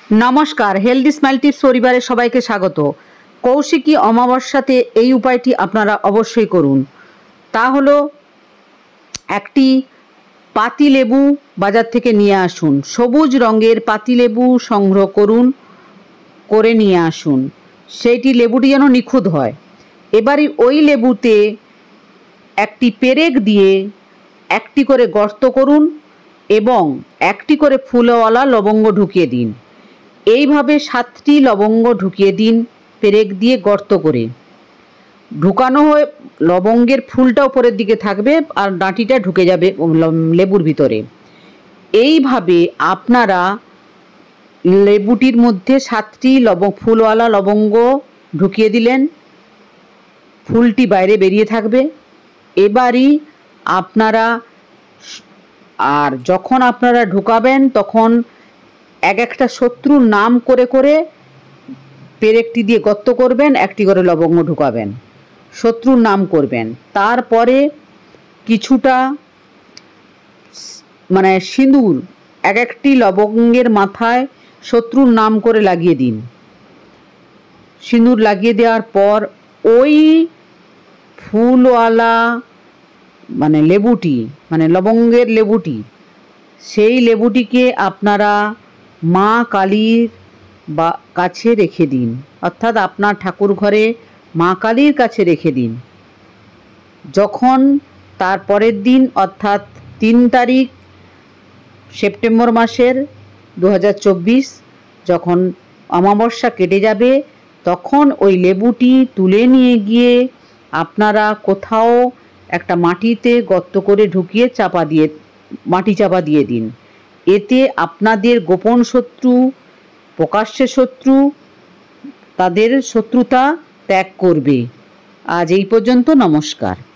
নমস্কার, healthy smile tips পরিবারের সবাইকে স্বাগত। কৌশিকী অমাবস্যাতে এই উপায়টি আপনারা অবশ্যই করুন। তা হলো একটি পাতিলেবু বাজার থেকে নিয়ে আসুন। সবুজ রঙের পাতিলেবু সংগ্রহ করে নিয়ে আসুন। সেইটি লেবুটি যেন নিখুঁত হয়। এবারে ওই লেবুতে একটি পেরেক দিয়ে একটি করে গর্ত করুন এবং একটি করে ফুলওয়ালা লবঙ্গ ঢুকিয়ে দিন। এইভাবে 7টি লবঙ্গ ঢুকিয়ে দিন পেরেক দিয়ে গর্ত করে। ঢুকানো হয়ে লবঙ্গের ফুলটা উপরের দিকে থাকবে আর ডাঁটিটা ঢুকে যাবে লেবুর ভিতরে। এইভাবে আপনারা লেবুটির মধ্যে 7টি ফুলওয়ালা লবঙ্গ ঢুকিয়ে দিলেন, ফুলটি বাইরে বেরিয়ে থাকবে। এবারই আপনারা যখন আপনারা ঢুকাবেন তখন এক একটা শত্রুর নাম করে করে পেরেকটি দিয়ে গর্ত করবেন, একটি করে লবঙ্গ ঢুকাবেন, শত্রুর নাম করবেন। তারপরে কিছুটা সিঁদুর এক একটি লবঙ্গের মাথায় শত্রুর নাম করে লাগিয়ে দিন। সিঁদুর লাগিয়ে দেওয়ার পর ওই ফুলওয়ালা লেবুটি লবঙ্গের লেবুটি, সেই লেবুটিকে আপনারা মা কালীর কাছে রেখে দিন, অর্থাৎ আপনার ঠাকুর ঘরে মা কালীর কাছে রেখে দিন। যখন তার পরের দিন অর্থাৎ 3 তারিখ সেপ্টেম্বর মাসের 2024 যখন অমাবস্যা কেটে যাবে, তখন ওই লেবুটি তুলে নিয়ে গিয়ে আপনারা কোথাও একটা মাটিতে গর্ত করে ঢুকিয়ে মাটি চাপা দিয়ে দিন। এতে আপনাদের গোপন শত্রু, প্রকাশ্যে শত্রু, তাদের শত্রুতা ত্যাগ করবে। আজ এই পর্যন্ত। নমস্কার।